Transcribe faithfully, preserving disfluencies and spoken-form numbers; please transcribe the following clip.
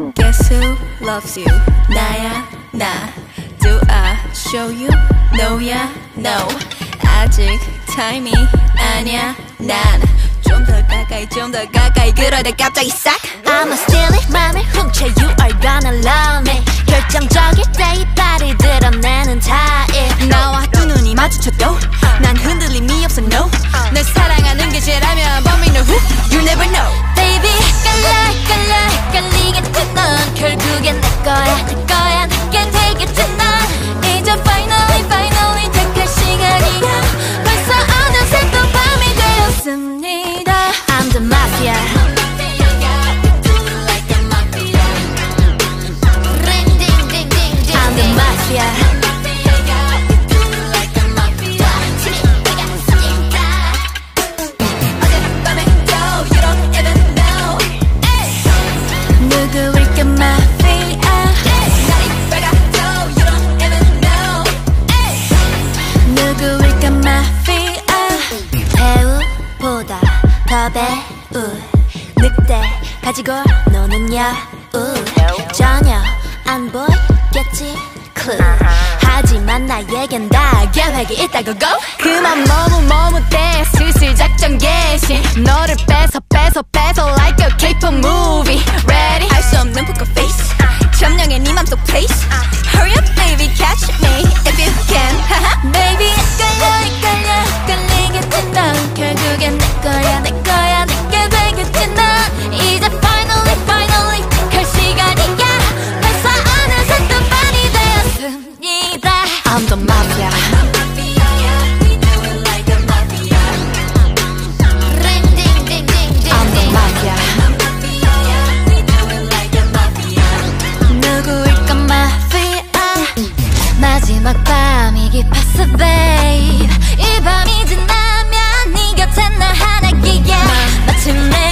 Guess who loves you? 나야 나. Do I show you? No야 no. 아직 타임이 아니야 난. 좀 더 가까이 좀 더 가까이 그러다 갑자기 싹 I'ma steal it 맘을 훔쳐 You are gonna love me 결정적일 때 이빨을 드러내는 타입 나와 두 눈이 마주쳐도 난 흔들림이 없어 no 널 사랑하는 게 죄라면 But me know who You never know Baby 깔라 깔라 깔리겠지 넌 결국엔 내 거야 내 거야 내게 되겠지 넌 이제 finally finally 택할 시간이야 벌써 어느새 또 밤이 되었습니다 I'm the mafia I'm the mafia 누구일까 마피아 누구일까 마피아 배우보다 더 배우 늑대 가지고 노는 여우 전혀 안 보이겠지 clue 하지만 나에겐 다 계획이 있다고 go 그만 머뭇머뭇대 슬슬 작전 개시 너를 뺏어 뺏어 뺏어 like a K-pop movie Ready 할 수 없는 poker face 점령해 네 맘속 place Hurry up baby catch me if you can Baby 헷갈려 헷갈려 헷갈리겠지 넌 결국엔 내 거야 내 거야 내게 되겠지 넌 이제 finally finally 택할 시간이야 벌써 어느새 또 밤이 되었습니다 I'm the mafia I'm the mafia 누구일까 마피아 마지막 밤이 깊었어 babe 이 밤이 지나면 네 곁에 나 하나기야 마침내